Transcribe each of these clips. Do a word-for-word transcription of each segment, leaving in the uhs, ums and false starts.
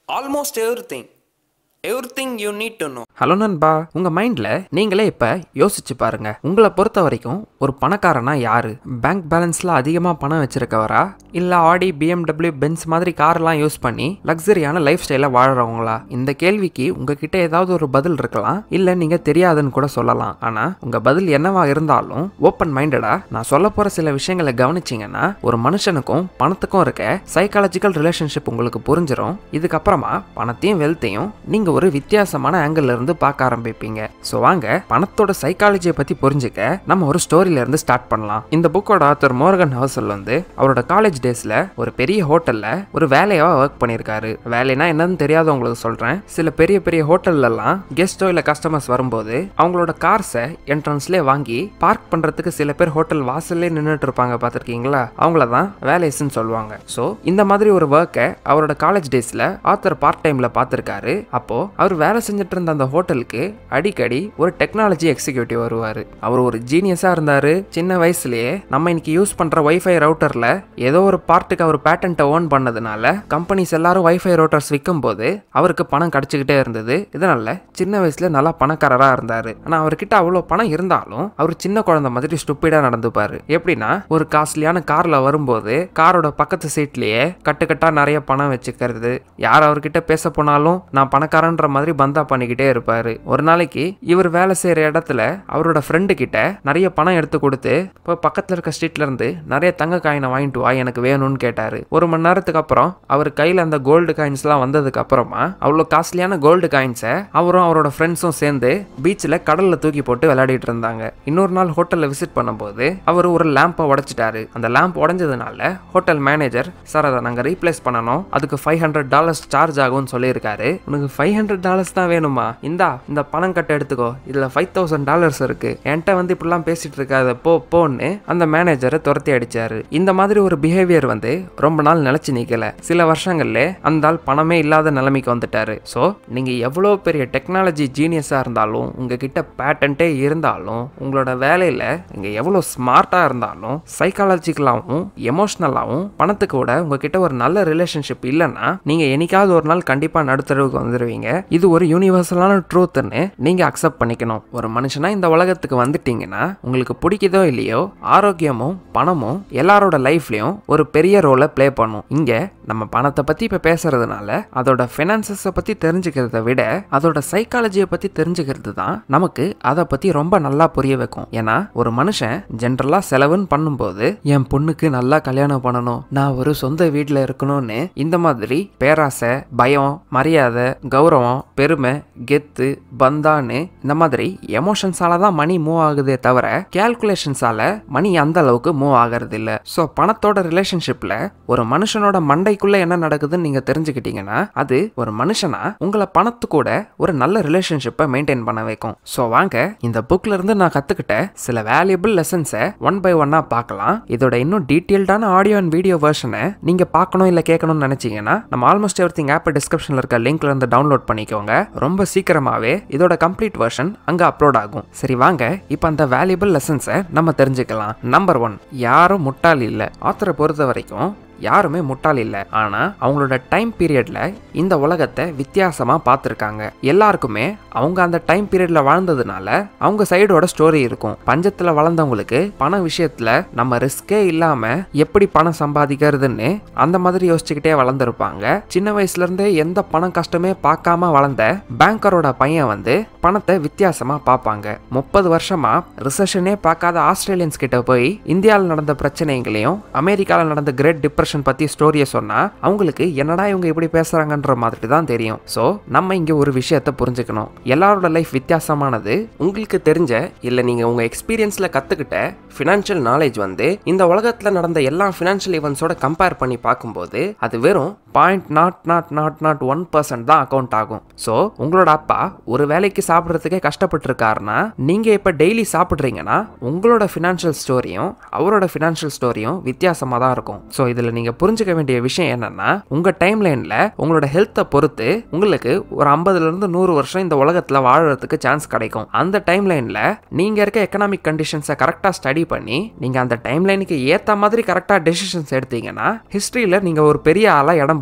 Almost everything. Everything you need to know. Hello நண்பா, உங்க மைண்ட்ல நீங்களே இப்ப யோசிச்சு பாருங்க. உங்களை பொறுத்த வரைக்கும் ஒரு பணக்காரனா யாரு? பேங்க் பேலன்ஸ்ல அதிகமா பணம் வச்சிருக்கவரா, இல்ல ஆடி, பிஎம்டபிள்யூ, பென்ஸ் மாதிரி கார்லாம் யூஸ் பண்ணி லக்ஸரியான லைஃப் ஸ்டைல வாழறவங்களா? இந்த கேள்விக்கு உங்ககிட்ட ஏதாவது ஒரு பதில் இருக்கலாம், இல்ல நீங்க தெரியாதுன்னு கூட சொல்லலாம். ஆனா உங்க பதில் என்னவா இருந்தாலும் ஓப்பன் மைண்டடா நான் சொல்ல போற சில விஷயங்களை கவனிச்சீங்கன்னா ஒரு மனுஷனுக்கும் பணத்துக்கும் இருக்க சைக்காலஜிக்கல் ரிலேஷன்ஷிப் உங்களுக்கு புரிஞ்சிடும். இதுக்கப்புறமா பணத்தையும் வெல்த்தையும் நீங்க ஒரு வித்தியாசமான ஆங்கிள் இருந்து பார்க்க ஆரம்பிப்பீங்க. சோ வாங்க பணத்தோட சைக்காலஜியை பத்தி புரிஞ்சுக்க நம்ம ஒரு ஸ்டோரியில இருந்து ஸ்டார்ட் பண்ணலாம். இந்த புக்கோட ஆத்தர் மோர்கன் ஹவுசல் வந்து அவரோட காலேஜ் டேஸ்ல ஒரு பெரிய ஹோட்டல்ல ஒரு வேலையா ஒர்க் பண்ணிருக்காரு. வேலைனா என்னன்னு தெரியாதவங்களுக்கு சொல்றேன். சில பெரிய பெரிய ஹோட்டல்ல எல்லாம் கெஸ்டோ இல்ல கஸ்டமர்ஸ் வரும்போது அவங்களோட கார்ஸை என்ட்ரன்ஸ்ல வாங்கி பார்க் பண்றதுக்கு சில பேர் ஹோட்டல் வாசல்லே நின்றுட்டு இருப்பாங்க, பாத்திருக்கீங்களா? அவங்களதான் வேலைஸ்ன்னு சொல்லுவாங்க. சோ இந்த மாதிரி ஒரு ஒர்க்கை அவரோட காலேஜ் டேஸ்ல ஆத்தர் பார்ட் டைம்ல பாத்திருக்காரு. அப்போ அவர் வேலை செஞ்சுட்டு இருந்த அந்த ஹோட்டலுக்கு அடிக்கடி ஒரு டெக்னாலஜி எக்ஸிக்யூட்டிவ் வருவாரு. அவர் ஒரு ஜீனியஸா இருந்தாரு. சின்ன வயசுலயே நம்ம இன்னைக்கு யூஸ் பண்ற வைஃபை ரவுட்டர்ல ஏதோ ஒரு பார்ட்டுக்கு அவர் பேட்டன்ட்டை ஓன் பண்ணதுனால கம்பெனிஸ் எல்லாரும் வைஃபை ரவுட்டர்ஸ் விற்கும் போது அவருக்கு பணம் கிடைச்சுக்கிட்டே இருந்தது. இதனால சின்ன வயசுல நல்லா பணக்காரரா இருந்தாரு. ஆனா அவர்கிட்ட அவ்வளவு பணம் இருந்தாலும் அவர் சின்ன குழந்தை மாதிரி ஸ்டூபிடா நடந்துப்பாரு. எப்படின்னா, ஒரு காஸ்ட்லியான கார்ல வரும்போது காரோட பக்கத்து சீட்லயே கட்டுக்கட்டா நிறைய பணம் வச்சுக்கிறது, யார் அவர்கிட்ட பேச போனாலும் நான் பணக்காரன்ற மாதிரி பந்தா பண்ணிக்கிட்டே இருப்பாரு. ஒரு நாளைக்கு இவர் வேலை செய்யற இடத்துல அவரோட ஃப்ரெண்டு கிட்ட நிறைய பணம் எடுத்து கொடுத்து இப்போ பக்கத்துல இருக்க ஸ்ட்ரீட்ல இருந்து நிறைய தங்க காயினை வாங்கிட்டு வா, எனக்கு வேணும்னு கேட்டாரு. ஒரு மணி நேரத்துக்கு அப்புறம் அவர் கையில அந்த கோல்டு காயின்ஸ் எல்லாம் வந்ததுக்கு அப்புறமா அவ்வளவு காஸ்ட்லியான கோல்டு காயின்ஸை அவரும் அவரோட ஃப்ரெண்ட்ஸும் சேர்ந்து பீச்ல கடல்ல தூக்கி போட்டு விளையாடிட்டு இருந்தாங்க. இன்னொரு நாள் ஹோட்டல்ல விசிட் பண்ணும்போது அவர் ஒரு லேம்பை உடைச்சிட்டாரு. அந்த லேம்ப் உடைஞ்சதுனால ஹோட்டல் மேனேஜர், சார் அதை நாங்க ரீப்ளேஸ் பண்ணணும், அதுக்கு ஃபைவ் ஹண்ட்ரட் டாலர்ஸ் சார்ஜ் ஆகும்னு சொல்லியிருக்காரு. உனக்கு ஃபைவ் ஹண்ட்ரட் டாலர்ஸ் தான் வேணுமா? இந்தா இந்த பணம் கட்ட எடுத்துக்கோ, இதுல ஃபைவ் தௌசண்ட் டாலர்ஸ் இருக்கு, என்கிட்ட வந்து இப்படிலாம் பேசிட்டு இருக்காத, போ போன்னு அந்த மேனேஜரை துரத்தி அடிச்சாரு. இந்த மாதிரி ஒரு பிஹேவியர் வந்து ரொம்ப நாள் நிலைச்சு நிக்கல. சில வருஷங்கள்ல அந்த ஆள் பணமே இல்லாத நிலைமைக்கு வந்துட்டாரு. சோ நீங்க எவ்வளவு பெரிய டெக்னாலஜி ஜீனியஸா இருந்தாலும், உங்ககிட்ட பேட்டன்ட்டே இருந்தாலும், உங்களோட வேலையில நீங்க எவ்வளவு ஸ்மார்ட்டா இருந்தாலும், சைக்காலஜிக்கலாவும் எமோஷனலாவும் பணத்துக்கு கூட உங்ககிட்ட ஒரு நல்ல ரிலேஷன்ஷிப் இல்லைன்னா நீங்க என்னைக்காவது ஒரு நாள் கண்டிப்பா நடுத்தரவுக்கு வந்துருவீங்க. இது ஒரு யூனிவர்சலான ட்ரூத்னு நீங்க அக்செப்ட் பண்ணிக்கணும். ஒரு மனுஷனா இந்த உலகத்துக்கு வந்துட்டீங்கன்னா உங்களுக்கு பிடிக்குதோ இல்லையோ ஆரோக்கியமும் பணமும் எல்லாரோட லைஃப்லயும் ஒரு பெரிய ரோலை பிளே பண்ணும். இங்க நம்ம பணத்தை பத்தி இப்ப பேசுறதுனால அதோட பினான்சஸை பத்தி தெரிஞ்சுக்கிறத விட அதோட சைக்காலஜியை பத்தி தெரிஞ்சுக்கிறது தான் நமக்கு அதை பத்தி ரொம்ப நல்லா புரிய வைக்கும். ஏன்னா ஒரு மனுஷன் ஜென்ரலா செலவுன்னு பண்ணும்போது என் பொண்ணுக்கு நல்லா கல்யாணம் பண்ணணும், நான் ஒரு சொந்த வீட்டுல இருக்கணும்னு இந்த மாதிரி பேராசை, பயம், மரியாதை, கௌரவம், பெருமை, கெத்து, பந்தான்னு இந்த மாதிரி எமோஷன்ஸால தான் மணி மூவ் ஆகுதே தவிர கால்குலேஷன்ஸால மணி அந்த அளவுக்கு மூவ் ஆகிறது இல்ல. சோ பணத்தோட ரிலேஷன்ஷிப்ல ஒரு மனுஷனோட மண்டைக்குள்ள என்ன நடக்குதுன்னு நீங்க தெரிஞ்சுக்கிட்டீங்கன்னா அது ஒரு மனுஷனா உங்களை பணத்து கூட ஒரு நல்ல ரிலேஷன்ஷிப்பை மெயின்டைன் பண்ண வைக்கும். சோ வாங்க இந்த புக்ல இருந்து நான் கத்துக்கிட்ட சில வேல்யூபிள் லெசன்ஸை ஒன் பை ஒன்னா பார்க்கலாம். இதோட இன்னும் டீடைல்டான ஆடியோ அண்ட் வீடியோ வெர்ஷனை நீங்க பார்க்கணும் இல்ல கேட்கணும்னு நினைச்சீங்கன்னா நம்ம ஆல்மோஸ்ட் எவ்ரிதிங் ஆப் டிஸ்கிரிப்ஷன்ல இருக்க லிங்க்ல இருந்து டவுன்லோட் பண்ணிக்கோங்க. ரொம்ப சீக்கிரமாவே இதோட கம்ப்ளீட் வெர்ஷன் அங்க அப்லோட் ஆகும். சரி வாங்க இப்ப அந்த வேல்யூபிள் லெசன்ஸை நம்ம தெரிஞ்சுக்கலாம். நம்பர் ஒன், யாரும் முட்டாள் இல்ல. ஆத்தரை பொறுத்த வரைக்கும் யாருமே முட்டாள் இல்லை. ஆனா அவங்களோட டைம் பீரியட்ல இந்த உலகத்தை வித்தியாசமா பார்த்திருக்காங்க. எல்லாருக்குமே அவங்க அந்த டைம் பீரியட்ல வாழ்ந்ததுனால அவங்க சைடோட ஸ்டோரி இருக்கும். பஞ்சத்துல வளர்ந்தவங்களுக்கு பண விஷயத்துல நம்ம ரிஸ்கே இல்லாம எப்படி பணம் சம்பாதிக்கிறதுன்னு அந்த மாதிரி யோசிச்சுக்கிட்டே வளர்ந்துருப்பாங்க. சின்ன வயசுல இருந்தே எந்த பணம் கஷ்டமே பார்க்காம வளர்ந்த பேங்கரோட பையன் வந்து பணத்தை வித்தியாசமா பார்ப்பாங்க. முப்பது வருஷமா ரிசெஷனே பார்க்காத ஆஸ்திரேலியன்ஸ் கிட்ட போய் இந்தியாவில் நடந்த பிரச்சனைகளையும் அமெரிக்காவில் நடந்த கிரேட் டிப்ரெஷன் பத்தி ஸ்டோரியை சொன்னா அவங்களுக்கு என்னடா இவங்க இப்படி பேசுறாங்கன்ற மாதிரி தான் தெரியும். சோ நம்ம இங்க ஒரு விஷயத்தை புரிஞ்சுக்கணும். எல்லாரோட லைஃப் வித்தியாசமானது. உங்களுக்கு தெரிஞ்ச இல்ல நீங்க உங்க எக்ஸ்பீரியன்ஸ்ல கத்துக்கிட்ட ஃபினான்ஷியல் நாலேஜ் வந்து இந்த உலகத்துல நடந்த எல்லா ஃபினான்ஷியல் ஈவெண்ட்ஸோட கம்பேர் பண்ணி பார்க்கும்போது அது வெறும் point nought nought nought nought one percent தான் அக்கௌண்ட் ஆகும். சோ உங்களோட அப்பா ஒரு வேலைக்கு சாப்பிட்றதுக்கே கஷ்டப்பட்டு இருக்காருன்னா நீங்க இப்ப டெய்லி சாப்பிட்றீங்கன்னா உங்களோட ஃபினான்ஷியல் ஸ்டோரியும் அவரோட ஃபினான்ஷியல் ஸ்டோரியும் வித்தியாசமா தான் இருக்கும். சோ இதுல நீங்க புரிஞ்சுக்க வேண்டிய விஷயம் என்னன்னா உங்க டைம் லைன்ல உங்களோட ஹெல்த்தை பொறுத்து உங்களுக்கு ஒரு ஐம்பதுல இருந்து நூறு வருஷம் இந்த உலகத்துல வாழறதுக்கு சான்ஸ் கிடைக்கும். அந்த டைம் லைன்ல நீங்க இருக்க எக்கனாமிக் கண்டிஷன்ஸை கரெக்டா ஸ்டடி பண்ணி நீங்க அந்த டைம் லைனுக்கு ஏத்த மாதிரி கரெக்டா டெசிஷன்ஸ் எடுத்தீங்கன்னா ஹிஸ்டரியில நீங்க ஒரு பெரிய ஆளா இடம்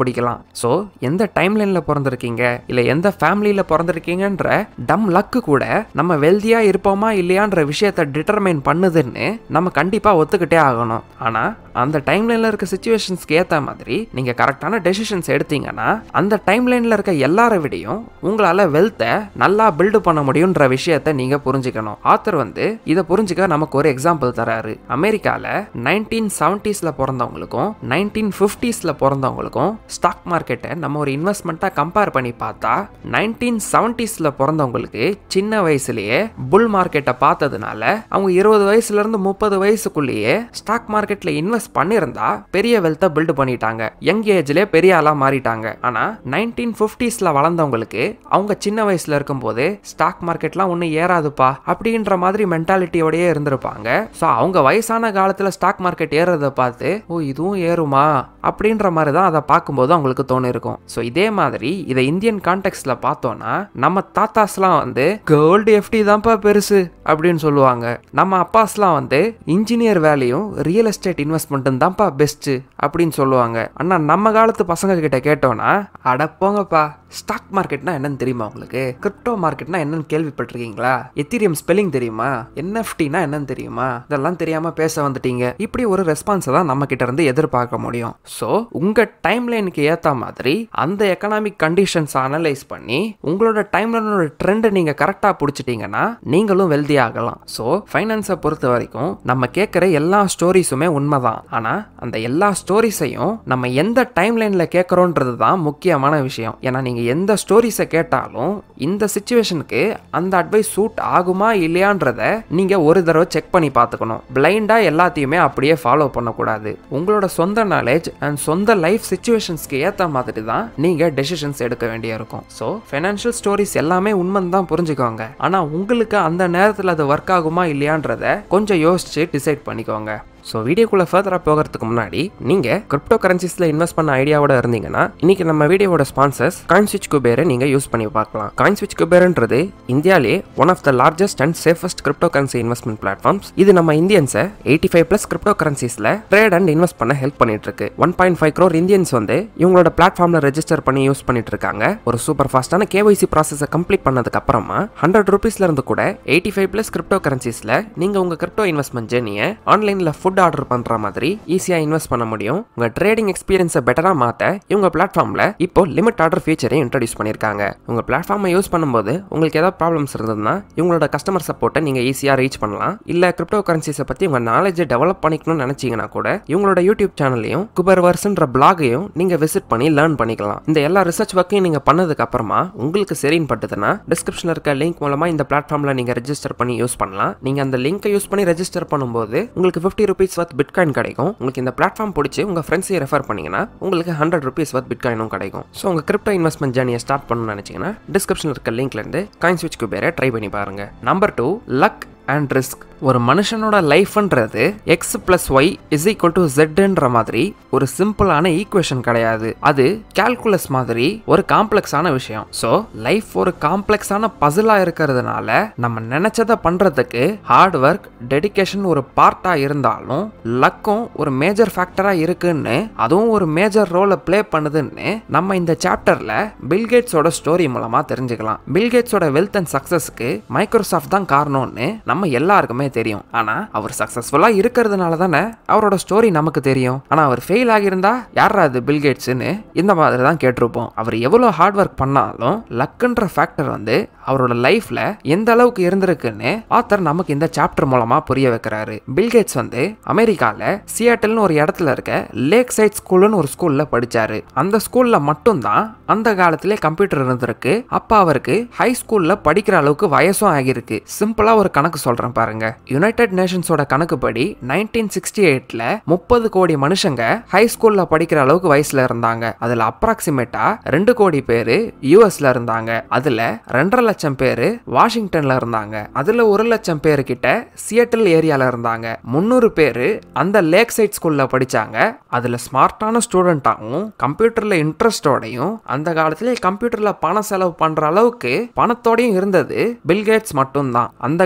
கண்டுபிடிக்கலாம். ஸோ எந்த டைம் லைனில் பிறந்திருக்கீங்க இல்லை எந்த ஃபேமிலியில் பிறந்திருக்கீங்கன்ற டம் லக்கு கூட நம்ம வெல்தியாக இருப்போமா இல்லையான்ற விஷயத்தை டிட்டர்மைன் பண்ணுதுன்னு நம்ம கண்டிப்பாக ஒத்துக்கிட்டே ஆகணும். ஆனால் அந்த டைம் லைனில் இருக்க சுச்சுவேஷன்ஸ்க்கு ஏற்ற மாதிரி நீங்கள் கரெக்டான டெசிஷன்ஸ் எடுத்தீங்கன்னா அந்த டைம் லைனில் இருக்க எல்லாரை விடையும் உங்களால் வெல்த்தை நல்லா பில்டு பண்ண முடியுன்ற விஷயத்தை நீங்கள் புரிஞ்சுக்கணும். ஆத்தர் வந்து இதை புரிஞ்சுக்க நமக்கு ஒரு எக்ஸாம்பிள் தராரு. அமெரிக்காவில் நைன்டீன் செவன்டீஸில் பிறந்தவங்களுக்கும் நைன்டீன் ஃபிஃப்டீஸில் பிறந்தவங்களுக்கும் ஸ்டாக் மார்க்கெட்டை நம்ம ஒரு இன்வெஸ்ட்மெண்ட்டாக கம்பேர் பண்ணி பார்த்தா நைன்டீன் செவன்டீஸில் பிறந்தவங்களுக்கு சின்ன வயசுலேயே புல் மார்க்கெட்டை பார்த்ததுனால அவங்க இருபது வயசுலேருந்து முப்பது வயசுக்குள்ளேயே ஸ்டாக் மார்க்கெட்டில் இன்வெஸ்ட் பண்ணியிருந்தா பெரிய வெல்த்தை பில்டு பண்ணிட்டாங்க. யங் ஏஜ்லேயே பெரிய ஆளாக மாறிட்டாங்க. ஆனால் நைன்டீன் ஃபிஃப்டீஸில் வளர்ந்தவங்களுக்கு அவங்க சின்ன வயசில் இருக்கும்போது ஸ்டாக் மார்க்கெட்லாம் ஒன்றும் ஏறாதுப்பா அப்படின்ற மாதிரி மென்டாலிட்டியோடயே இருந்திருப்பாங்க. ஸோ அவங்க வயசான காலத்தில் ஸ்டாக் மார்க்கெட் ஏறதை பார்த்து ஓ இதுவும் ஏறுமா அப்படின்ற மாதிரி தான் அதை பார்க்கும்போது அவங்களுக்கு தோணு இருக்கும். ஸோ இதே மாதிரி இதை இந்தியன் கான்டெக்ட்ல பார்த்தோம்னா நம்ம தாத்தாஸ்லாம் வந்து கோல்டு எஃப்டி தான்ப்பா பெருசு அப்படின்னு சொல்லுவாங்க. நம்ம அப்பாஸ்லாம் வந்து இன்ஜினியர் வேலையும் ரியல் எஸ்டேட் இன்வெஸ்ட்மெண்ட்டும் தான்ப்பா பெஸ்ட் அப்படின்னு சொல்லுவாங்க. ஆனா நம்ம காலத்து பசங்க கிட்ட கேட்டோம்னா அடப்போங்கப்பா ஸ்டாக் மார்க்கெட்னா என்னன்னு தெரியுமா உங்களுக்கு, கிரிப்டோ மார்க்கெட்னா என்னன்னு கேள்விப்பட்டிருக்கீங்களா, எத்தீரியம் ஸ்பெல்லிங் தெரியுமா, என்எஃப்டினா என்னன்னு தெரியுமா, இதெல்லாம் தெரியாம பேச வந்துட்டீங்க. இப்படி ஒரு ரெஸ்பான்ஸை தான் நம்ம கிட்ட இருந்து எதிர்பார்க்க முடியும். ஸோ உங்க டைம் லைனுக்கு ஏற்ற மாதிரி அந்த எக்கனாமிக் கண்டிஷன்ஸ் அனலைஸ் பண்ணி உங்களோட டைம் லைனோட ட்ரெண்டை நீங்க கரெக்டாக பிடிச்சிட்டீங்கன்னா நீங்களும் வெல்தி ஆகலாம். ஸோ ஃபைனான்ஸை பொறுத்த வரைக்கும் நம்ம கேட்குற எல்லா ஸ்டோரிஸுமே உண்மைதான். ஆனால் அந்த எல்லா ஸ்டோரிஸையும் நம்ம எந்த டைம் லைனில் கேட்குறோன்றது தான் முக்கியமான விஷயம். ஏன்னா நீங்கள் எந்த ஸ்டோரிஸை கேட்டாலும் இந்த சிச்சுவேஷனுக்கு அந்த அட்வைஸ் சூட் ஆகுமா இல்லையான்றத நீங்க ஒரு தடவை செக் பண்ணி பார்த்துக்கணும். பிளைண்டா எல்லாத்தையுமே அப்படியே ஃபாலோ பண்ணக்கூடாது. உங்களோட சொந்த நாலேஜ் அண்ட் சொந்த லைஃப் சிச்சுவேஷன்ஸ்க்கு ஏற்ற மாதிரி தான் நீங்க டெசிஷன்ஸ் எடுக்க வேண்டிய இருக்கும். ஸோ ஃபைனான்ஷியல் ஸ்டோரிஸ் எல்லாமே உண்மைன்னு தான் புரிஞ்சுக்கோங்க. ஆனால் உங்களுக்கு அந்த நேரத்தில் அது ஒர்க் ஆகுமா இல்லையான்றத கொஞ்சம் யோசிச்சு டிசைட் பண்ணிக்கோங்க. ஸோ வீடியோக்குள்ளே ஃபர்தராக போகிறதுக்கு முன்னாடி நீங்கள் கிரிப்டோ கரன்சிஸில் இன்வெஸ்ட் பண்ண ஐடியாவோட இருந்தீங்கன்னா இன்னைக்கு நம்ம வீடியோவோட ஸ்பான்சர்ஸ் காயின்ஸ்விட்ச் குபேரை நீங்கள் யூஸ் பண்ணி பார்க்கலாம். காயின்ஸ்விட்ச் குபேர்ன்றது இந்தியாவிலே one of the largest and safest cryptocurrency investment platforms. இது நம்ம இந்தியன்ஸை எயிட்டி ஃபைவ் பிளஸ் கிரிப்டோ கரன்சிஸில் ட்ரேட் அண்ட் இன்வெஸ்ட் பண்ண ஹெல்ப் பண்ணிட்டு இருக்கு. One point five crore Indians வந்து இவங்களோட பிளாட்ஃபார்மில் ரெஜிஸ்டர் பண்ணி யூஸ் பண்ணிட்டு இருக்காங்க. ஒரு சூப்பர் ஃபாஸ்டான கேஒய்சி ப்ராசஸை கம்ப்ளீட் பண்ணதுக்கு அப்புறமா ஹண்ட்ரட் ருபீஸ்ல இருந்து கூட எயிட்டி ஃபைவ் பிளஸ் கிரிப்டோ கரன்சிஸில் நீங்கள் உங்கள் கிரிப்டோ இன்வெஸ்ட்மெண்ட் ஜேர்னியை ஆன்லைனில் ஃபுட் ஆர்டர் பண்ற மாதிரி ஈஸியா இன்வெஸ்ட் பண்ண முடியும். உங்க ட்ரேடிங் எக்ஸ்பீரியன்ஸை பெட்டரா மாத்த இவங்க பிளாட்ஃபார்ம்ல இப்போ லிமிட் ஆர்டர் ஃபீச்சரை இன்ட்ரோடியூஸ் பண்ணிருக்காங்க. உங்க பிளாட்ஃபார்மை யூஸ் பண்ணும்போது உங்களுக்கு ஏதாவது ப்ராப்ளம்ஸ் இருந்ததுன்னா இவங்களோட கஸ்டமர் சப்போர்ட்டை நீங்க ஈஸியா ரீச் பண்ணலாம். இல்ல கிரிப்டோ கரன்சிஸை பத்தி உங்க நாலேஜை டெவலப் பண்ணிக்கணும்னு நினைச்சீங்கன்னா கூட இவங்களோட யூடியூப் சேனலையும் குபர்வர்ஸ்ன்ற பிளாகையும் நீங்க விசிட் பண்ணி லேர்ன் பண்ணிக்கலாம். இந்த எல்லா ரிசர்ச் ஒர்க்கையும் நீங்க பண்ணதுக்கு அப்புறமா உங்களுக்கு சரின்னு பட்டுதுன்னா டிஸ்கிரிப்ஷன்ல இருக்க லிங்க் மூலமா இந்த பிளாட்ஃபார்ம்ல நீங்க ரெஜிஸ்டர் பண்ணி யூஸ் பண்ணலாம். நீங்க அந்த லிங்கை யூஸ் பண்ணி ரெஜிஸ்டர் பண்ணும்போது உங்களுக்கு ஃபிஃப்டி ருபீஸ் வர்த் பிட்காயின் கிடைக்கும். உங்களுக்கு இந்த பிளாட்ஃபார்ம் பிடிச்சி உங்க ஃப்ரெண்ட்ஸை ரெஃபர் பண்ணீங்கன்னா உங்களுக்கு ஹண்ட்ரட் ருபீஸ் வர்த் பிட்காயினும் கிடைக்கும். ஸோ உங்க கிரிப்டோ இன்வெஸ்ட்மெண்ட் ஜர்னியை ஸ்டார்ட் பண்ணணும்னு நினைச்சீங்கன்னா டிஸ்கிரிப்ஷன்ல இருக்க லிங்க்ல இருந்து காயின்ஸ்விட்ச் குபேரை ட்ரை பண்ணி பாருங்க. Number two, luck and risk. ஒரு மனுஷனோட லைஃப்ன்றது X plus Y is equal to ஜெட்ன்ற மாதிரி ஒரு சிம்பிளான ஈக்குவேஷன் கிடையாது. அது கால்குலஸ் மாதிரி ஒரு காம்ப்ளெக்ஸான விஷயம். ஸோ லைஃப் ஒரு காம்ப்ளெக்ஸான பசிலா இருக்கிறதுனால நம்ம நினைச்சதை பண்றதுக்கு ஹார்ட் ஒர்க் டெடிகேஷன் ஒரு பார்ட்டா இருந்தாலும் லக்கும் ஒரு மேஜர் ஃபேக்டரா இருக்குன்னு அதுவும் ஒரு மேஜர் ரோலை பிளே பண்ணுதுன்னு நம்ம இந்த சாப்டர்ல பில்கேட்ஸோட ஸ்டோரி மூலமா தெரிஞ்சுக்கலாம். பில்கேட்ஸோட வெல்த் அண்ட் சக்சஸ்க்கு மைக்ரோசாஃப்ட் தான் காரணம்னு நம்ம எல்லாருக்குமே தெரியும். ஆனா அவர் சக்சஸ்ஃபுல்லா இருக்கிறதுனால தானே அவரோட ஸ்டோரி நமக்கு தெரியும். ஆனா அவர் ஃபெயில் ஆகியிருந்தா யாரா அது பில்கேட்ஸ்னு இந்த மாதிரி தான் கேட்டிருப்போம். அவர் எவ்வளவு ஹார்ட் ஒர்க் பண்ணாலும் லக்குன்ற ஃபேக்டர் வந்து அவரோட லைஃப்ல எந்த அளவுக்கு இருந்திருக்குன்னு ஆத்தர் நமக்கு இந்த சாப்டர் மூலமா புரிய வைக்கிறாரு. பில்கேட்ஸ் வந்து அமெரிக்கால சியாட்டில்னு ஒரு இடத்துல இருக்க லேக் சைட் ஸ்கூல்னு ஒரு ஸ்கூல்ல படிச்சாரு. அந்த ஸ்கூல்ல மட்டும்தான் அந்த காலத்திலே கம்ப்யூட்டர் இருந்திருக்கு. அப்ப அவருக்கு ஹை ஸ்கூல்ல படிக்கிற அளவுக்கு வயசும் ஆகிருக்கு. சிம்பிளா ஒரு கணக்கு சொல்றேன் பாருங்க. யுனைடெட் நேஷன்ஸோட கணக்குப்படி நைன்டீன் சிக்ஸ்டி எயிட்ல முப்பது கோடி மனுஷங்க ஹை ஸ்கூல்ல படிக்கிற அளவுக்கு வயசுல இருந்தாங்க. அதுல அப்ராக்சிமேட்டா ரெண்டு கோடி பேரு யூஎஸ்ல இருந்தாங்க. அதுல ரெண்டரை லட்சம் பேரு வாஷிங்டன்ல இருந்தாங்க. அதுல ஒரு லட்சம் பேரு கிட்ட சியாட்டில் ஏரியால இருந்தாங்க. முன்னூறு பேரு அந்த லேக் சைட் ஸ்கூல்ல படிச்சாங்க. அதுல ஸ்மார்ட்டான ஸ்டூடெண்டாகவும் கம்ப்யூட்டர்ல இன்ட்ரெஸ்டோடையும் அந்த காலத்துல கம்ப்யூட்டர்ல பணம் செலவு பண்ற அளவுக்கு பணத்தோடையும் இருந்தது பில்கேட்ஸ் மட்டும்தான். அந்த காலத்துல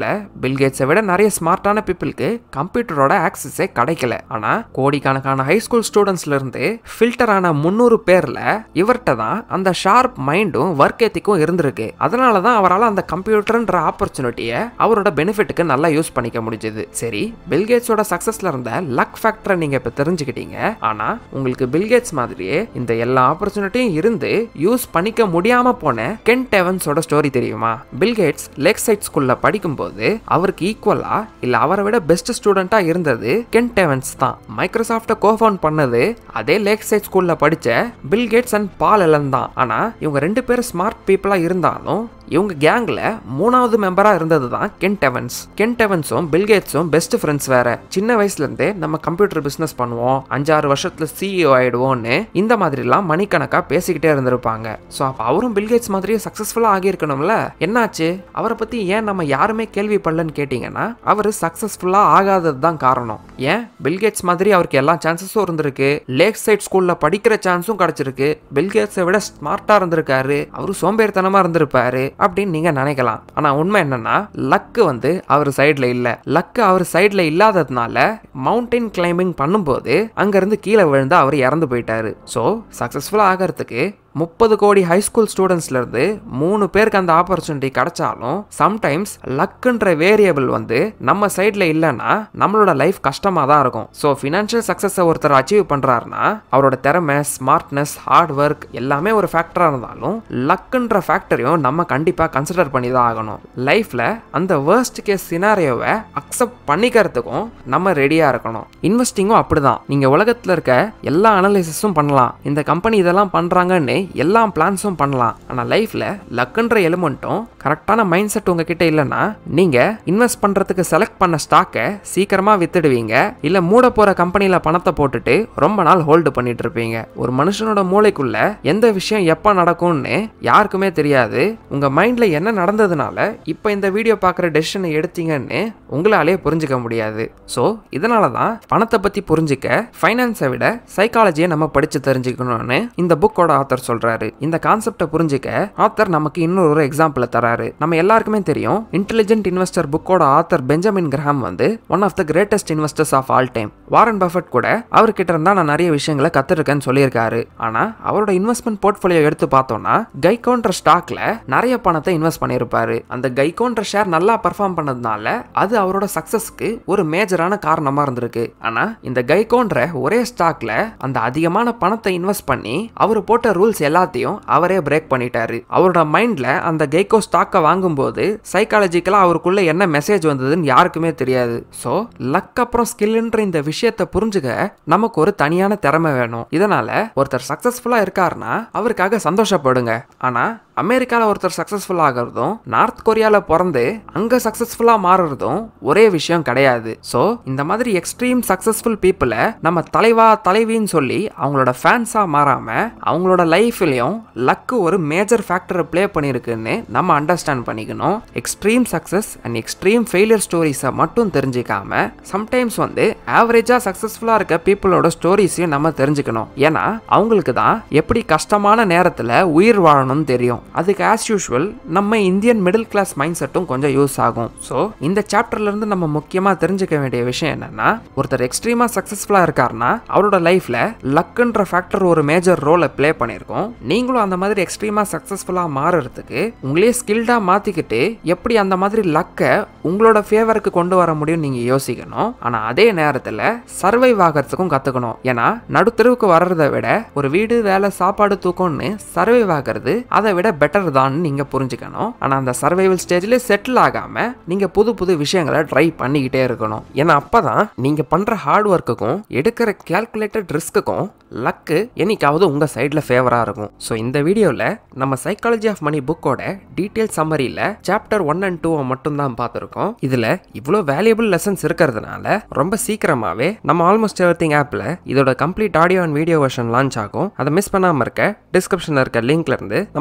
காலத்துல பில்கேட்ஸை விட நிறைய ஸ்மார்ட்டான பீப்புளுக்கு கம்ப்யூட்டரோட ஆக்சஸே கிடைக்கல. ஆனா கோடிக்கணக்கான ஹை ஸ்கூல் ஸ்டூடெண்ட்ஸ்ல இருந்து ஃபில்டர் ஆன முன்னூறு பேர்ல இவர்கிட்ட தான் அந்த ஷார்ப் மைண்டும் ஒர்க் எத்திக்கும் இருந்திருக்கு. அதனாலதான் அவரால் அந்த கம்ப்யூட்டர்ன்ற ஆப்பர்ச்சுனிட்டியை அவரோட பெனிஃபிட்டுக்கு நல்லா யூஸ் பண்ணிக்க முடிஞ்சது. சரி, பில்கேட்ஸோட சக்சஸ்ல இருந்த லக் ஃபேக்டரை நீங்க இப்ப தெரிஞ்சுக்கிட்டீங்க. ஆனா உங்களுக்கு பில்கேட்ஸ் மாதிரியே இந்த எல்லா ஆப்பர்ச்சுனிட்டியும் இருந்து யூஸ் பண்ணிக்க முடியாம போன கென்ட் எவன்ஸோட ஸ்டோரி தெரியுமா? பில்கேட்ஸ் லேக் சைட் ஸ்கூல்ல படிக்கும்போது அவருக்கு ஈக்குவலா இல்ல அவரை விட பெஸ்ட் ஸ்டூடெண்டா இருந்தது கென்ட் எவன்ஸ் தான். மைக்ரோசாஃப்ட கோஃபவுண்ட் பண்ணது அதே லேக் சைட் ஸ்கூல்ல படிச்ச பில்கேட்ஸ் அண்ட் பால் எலன் தான். ஆனா இவங்க ரெண்டு பேரும் ஸ்மார்ட் பீப்புளா இருந்தாலும் இவங்க கேங்ல மூணாவது மெம்பரா இருந்தது தான் கென்ட் எவன்ஸ். கென்ட் எவன்ஸும் பில்கேட்ஸும் பெஸ்ட் ஃப்ரெண்ட்ஸ் வேற. சின்ன வயசுல இருந்தே நம்ம கம்ப்யூட்டர் பிசினஸ் பண்ணுவோம், அஞ்சாறு வருஷத்துல சிஇஓ ஆயிடுவோம்னு இந்த மாதிரி எல்லாம் மணிக்கணக்கா பேசிக்கிட்டே இருந்திருப்பாங்க. சோ அப்ப அவரும் பில்கேட்ஸ் மாதிரியே சக்சஸ்ஃபுல்லா ஆகியிருக்கணும்ல. என்னாச்சு? அவரை பத்தி ஏன் நம்ம யாருமே கேள்விப்படலன்னு கேட்டீங்கன்னா அவரு சக்சஸ்ஃபுல்லா ஆகாதது தான் காரணம். ஏன்? பில்கேட்ஸ் மாதிரி அவருக்கு எல்லா சான்சஸும் இருந்திருக்கு, லேக் சைட் ஸ்கூல்ல படிக்கிற சான்ஸும் கிடைச்சிருக்கு, பில்கேட்ஸை விட ஸ்மார்ட்டா இருந்திருக்காரு, அவரு சோம்பேறித்தனமா இருந்திருப்பாரு அப்படின்னு நீங்க நினைக்கலாம். ஆனா உண்மை என்னன்னா லக்கு வந்து அவர் சைடுல இல்ல. லக்கு அவர் சைடுல இல்லாததுனால மவுண்டைன் கிளைம்பிங் பண்ணும்போது அங்க இருந்து கீழே விழுந்து அவர் இறந்து போயிட்டாரு. சோ சக்சஸ்ஃபுல்லா ஆகிறதுக்கு முப்பது கோடி ஹை ஸ்கூல் ஸ்டூடெண்ட்ஸ்ல இருந்து மூணு பேருக்கு அந்த ஆப்பர்ச்சுனிட்டி கிடைச்சாலும் சம்டைம்ஸ் லக்குன்ற வேரியபிள் வந்து நம்ம சைட்ல இல்லைன்னா நம்மளோட லைஃப் கஷ்டமா தான் இருக்கும். ஸோ ஃபினான்ஷியல் சக்சஸ் ஒருத்தர் அச்சீவ் பண்றாருன்னா அவரோட திறமை, ஸ்மார்ட்னஸ், ஹார்ட் ஒர்க் எல்லாமே ஒரு ஃபேக்டரா இருந்தாலும் லக்குன்ற ஃபேக்டரையும் நம்ம கண்டிப்பா கன்சிடர் பண்ணி தான் ஆகணும். லைஃப்ல அந்த வேர்ஸ்ட் கேஸ் சினாரியோவை அக்செப்ட் பண்ணிக்கிறதுக்கும் நம்ம ரெடியா இருக்கணும். இன்வெஸ்டிங்கும் அப்படிதான். நீங்க உலகத்துல இருக்க எல்லா அனலைசிஸும் பண்ணலாம், இந்த கம்பெனி இதெல்லாம் பண்றாங்கன்னு எல்லா பிளான்ஸும் பண்ணலாம். ஆனா லைஃப்ல லக்குன்ற எலிமெண்ட்டும் கரெக்டான மைண்ட் செட் உங்ககிட்ட இல்லைன்னா நீங்க இன்வெஸ்ட் பண்றதுக்கு செலக்ட் பண்ண ஸ்டாக்கை சீக்கிரமா வித்துடுவீங்க, இல்ல மூட போற கம்பெனில பணத்தை போட்டுட்டு ரொம்ப நாள் ஹோல்டு பண்ணிட்டு இருப்பீங்க. ஒரு மனுஷனோட மூளைக்குள்ள எந்த விஷயம் எப்ப நடக்கும்னு யாருக்குமே தெரியாது. உங்க மைண்ட்ல என்ன நடந்ததுனால இப்ப இந்த வீடியோ பாக்குற டெசிஷனை எடுத்தீங்கன்னு உங்களாலே புரிஞ்சுக்க முடியாது. சோ இதனாலதான் பணத்தை பத்தி புரிஞ்சுக்க ஃபைனான்ஸை விட சைக்காலஜியை நம்ம படிச்சு தெரிஞ்சுக்கணும்னு இந்த புக்கோட ஆத்தர் சொல்றாரு. இந்த கான்செப்டை புரிஞ்சுக்க ஆத்தர் நமக்கு இன்னொரு எக்ஸாம்பிள் தராரு. நம்ம எல்லாருக்குமே தெரியும், இன்டெலிஜென்ட் இன்வெஸ்டர் புக்கோட ஆத்தர் பெஞ்சமின் கிரஹாம் வந்து one of the greatest investors of all time. Warren Buffett கூட அவர்கிட்ட இருந்தா நான் நிறைய விஷயங்களை கத்துருக்கேன்னு சொல்லியிருக்காரு. ஆனா அவரோட இன்வெஸ்ட்மெண்ட் போர்ட்ஃபோலியோ எடுத்து பார்த்தோம்னா கைகோன்ற ஸ்டாக்ல நிறைய பணத்தை இன்வெஸ்ட் பண்ணியிருப்பாரு. அந்த கைகோன்ற ஷேர் நல்லா பர்ஃபார்ம் பண்ணதுனால அது அவரோட சக்சஸ்க்கு ஒரு மேஜரான காரணமா இருந்திருக்கு. ஆனா இந்த கைகோன்ற ஒரே ஸ்டாக்ல அந்த அதிகமான பணத்தை இன்வெஸ்ட் பண்ணி அவர் போட்ட ரூல்ஸ் எல்லாத்தையும் அவரே பிரேக் பண்ணிட்டாரு. அவரோட மைண்ட்ல அந்த கைகோ ஸ்டாக்கை வாங்கும்போது சைக்காலஜிக்கலா அவருக்குள்ள என்ன மெசேஜ் வந்ததுன்னு யாருக்குமே தெரியாது. சோ லக் அப்புறம் ஸ்கில்ன்ற இந்த விஷயத்தை புரிஞ்சுக்க நமக்கு ஒரு தனியான திறமை வேணும். இதனால ஒருத்தர் சக்சஸ்ஃபுல்லா இருக்காருன்னா அவருக்காக சந்தோஷப்படுங்க. ஆனா அமெரிக்கால ஒருத்தர் சக்சஸ்ஃபுல் ஆகிறதும் நார்த் கொரியால பிறந்து அங்க சக்சஸ்ஃபுல்லா மாறுறதும் ஒரே விஷயம் கிடையாது. சோ இந்த மாதிரி எக்ஸ்ட்ரீம் சக்சஸ்ஃபுல் பீப்புளை நம்ம தலைவா தலைவின்னு சொல்லி அவங்களோட ஃபேன்ஸா மாறாம அவங்களோட லைஃப்லயும் லக்கு ஒரு மேஜர் ஃபேக்டரை பிளே பண்ணிருக்குன்னு நம்ம அண்டர்ஸ்டாண்ட் பண்ணிக்கணும். Extreme success and extreme failure ஸ்டோரிஸை மட்டும் தெரிஞ்சுக்காம சம்டைம்ஸ் வந்து ஆவரேஜா சக்சஸ்ஃபுல்லா இருக்க பீப்புளோட ஸ்டோரிஸையும் நம்ம தெரிஞ்சுக்கணும். ஏன்னா அவங்களுக்கு தான் எப்படி கஷ்டமான நேரத்துல உயிர் வாழணும்னு தெரியும். அதுக்கு ஆஸ் யூஷுவல் நம்ம இந்தியன் மிடில் கிளாஸ் மைண்ட் செட்டும் கொஞ்சம் யூஸ் ஆகும். ஸோ இந்த சாப்டர்ல இருந்து நம்ம முக்கியமா தெரிஞ்சுக்க வேண்டிய விஷயம் என்னன்னா, ஒருத்தர் எக்ஸ்ட்ரீமா சக்சஸ்ஃபுல்லா இருக்காருன்னா அவரோட லைஃப்ல லக்குன்ற ஃபேக்டர் ஒரு மேஜர் ரோலை பிளே பண்ணிருக்கோம். நீங்களும் அந்த மாதிரி எக்ஸ்ட்ரீமா சக்சஸ்ஃபுல்லா மாறுறதுக்கு உங்களே ஸ்கில்டா மாத்திக்கிட்டு எப்படி அந்த மாதிரி லக்கை உங்களோட ஃபேவருக்கு கொண்டு வர முடியும் நீங்க யோசிக்கணும். ஆனா அதே நேரத்துல சர்வைவ் ஆகிறதுக்கும் கத்துக்கணும். ஏன்னா நடுத்தருவுக்கு வர்றதை விட ஒரு வீடு, வேலை, சாப்பாடு, தூக்கம்னு சர்வைவ் ஆகிறது அதை விட பெட்டர் தான் நீங்க புரிஞ்சுக்கணும். ஆனா அந்த சர்வைவல் ஸ்டேஜ்ல செட்டில் ஆகாம நீங்க புது புது விஷயங்களை ட்ரை பண்ணிக்கிட்டே இருக்கணும். ஏன்னா அப்பதான் நீங்க பண்ற ஹார்ட் ஒர்க்குக்கும் எடுக்கிற கால்குலேட்டட் ரிஸ்க்குக்கும் லக்கு என்னைக்காவது உங்க சைட்ல ஃபேவரா இருக்கும். ஸோ இந்த வீடியோல நம்ம சைக்காலஜி ஆஃப் மணி புக்கோட டீடைல் சம்மரியில சாப்டர் ஒன் அண்ட் டூ மட்டும் தான் பார்த்துருக்கோம். இதுல இவ்வளோ வேல்யூபிள் லெசன்ஸ் இருக்கிறதுனால ரொம்ப சீக்கிரமாவே நம்ம ஆல்மோஸ்ட் எவ்ரிதிங் ஆப்ல இதோட complete audio and video version launch ஆகும். அதை மிஸ் பண்ணாம இருக்க டிஸ்கிரிப்ஷன்ல இருக்க லிங்க்ல இருந்து நம்ம ஆல்மோஸ்ட்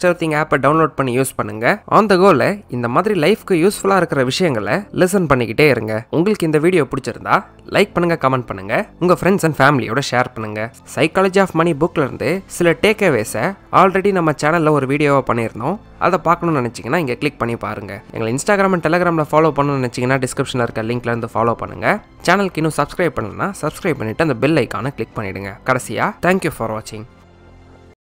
ஃபாஸ்ட் எவ்ரிதிங் ஆப்பை டவுன்லோட் பண்ணி யூஸ் பண்ணுங்க. ஆன் த கோல இந்த மாதிரி லைஃப்க்கு யூஸ்ஃபுல்லா இருக்கிற விஷயங்களை லிசன் பண்ணிக்கிட்டே இருங்க. உங்களுக்கு இந்த வீடியோ பிடிச்சிருந்தா லைக் பண்ணுங்க, கமெண்ட் பண்ணுங்க, உங்க ஃப்ரெண்ட்ஸ் அண்ட் ஃபேமிலியோட ஷேர் பண்ணுங்க. சைக்காலஜி ஆஃப் மணி புக்ல இருந்து சில டேக் அவேஸை ஆல்ரெடி நம்ம சேனல்ல ஒரு வீடியோவா பண்ணியிருந்தோம். அதை பார்க்கணும்னு நினைச்சீங்கன்னா இங்கே கிளிக் பண்ணி பாருங்க. எங்களை இன்ஸ்டாகிராம் அண்ட் டெலிகிராமில் ஃபாலோ பண்ணணும்னு நினைச்சீங்கன்னா டிஸ்கிரிப்ஷனில் இருக்க லிங்க்ல இருந்து ஃபாலோ பண்ணுங்க. சேனலுக்கு இன்னும் சப்ஸ்கிரைப் பண்ணலன்னா சப்ஸ்கிரைப் பண்ணிட்டு அந்த பெல் ஐக்கானை கிளிக் பண்ணிடுங்க. கடைசியா தேங்க்யூ ஃபார் வாட்சிங்.